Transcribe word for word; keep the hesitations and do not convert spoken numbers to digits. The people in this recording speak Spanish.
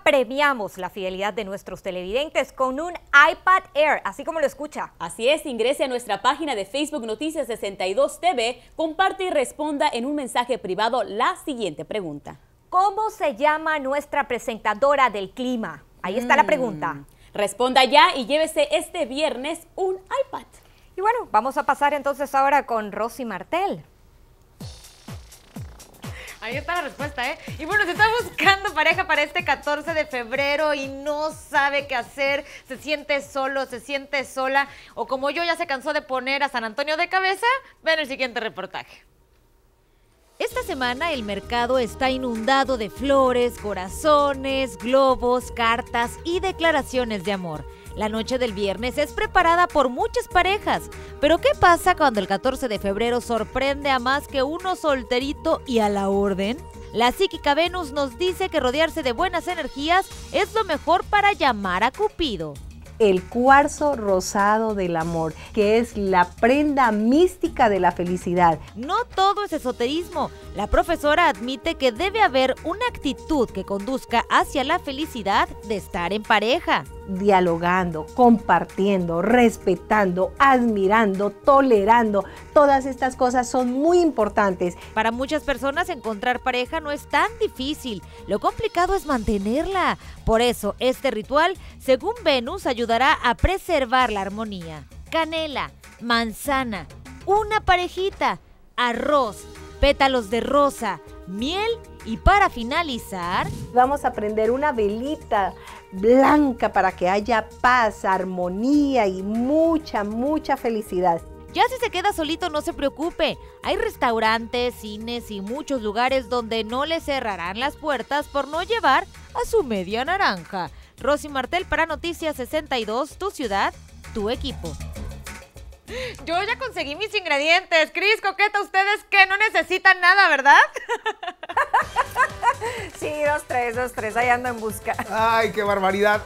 premiamos la fidelidad de nuestros televidentes con un iPad Air, así como lo escucha. Así es, ingrese a nuestra página de Facebook Noticias sesenta y dos T V, comparte y responda en un mensaje privado la siguiente pregunta. ¿Cómo se llama nuestra presentadora del clima? Ahí está mm. la pregunta. Responda ya y llévese este viernes un iPad. Y bueno, vamos a pasar entonces ahora con Rosy Martel. Ahí está la respuesta, ¿eh? Y bueno, se está buscando pareja para este catorce de febrero y no sabe qué hacer, se siente solo, se siente sola, o como yo ya se cansó de poner a San Antonio de cabeza. Ven el siguiente reportaje. Esta semana el mercado está inundado de flores, corazones, globos, cartas y declaraciones de amor. La noche del viernes es preparada por muchas parejas, pero ¿qué pasa cuando el catorce de febrero sorprende a más que uno solterito y a la orden? La psíquica Venus nos dice que rodearse de buenas energías es lo mejor para llamar a Cupido. El cuarzo rosado del amor, que es la prenda mística de la felicidad. No todo es esoterismo. La profesora admite que debe haber una actitud que conduzca hacia la felicidad de estar en pareja. Dialogando, compartiendo, respetando, admirando, tolerando. Todas estas cosas son muy importantes. Para muchas personas encontrar pareja no es tan difícil. Lo complicado es mantenerla. Por eso, este ritual, según Venus, ayudará a preservar la armonía. Canela, manzana, una parejita, arroz, pétalos de rosa, miel y para finalizar, vamos a prender una velita blanca para que haya paz, armonía y mucha, mucha felicidad. Ya si se queda solito, no se preocupe. Hay restaurantes, cines y muchos lugares donde no le cerrarán las puertas por no llevar a su media naranja. Rosy Martel para Noticias sesenta y dos, tu ciudad, tu equipo. Yo ya conseguí mis ingredientes. Cris, Coqueta, ustedes que no necesitan nada, ¿verdad? Sí, dos, tres, dos, tres, ahí ando en busca. Ay, qué barbaridad.